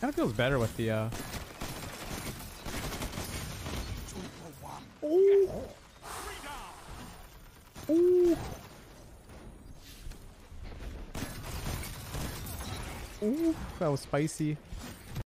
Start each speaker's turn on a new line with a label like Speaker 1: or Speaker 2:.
Speaker 1: Kind of feels better with the Ooh. Ooh. Ooh, that was spicy.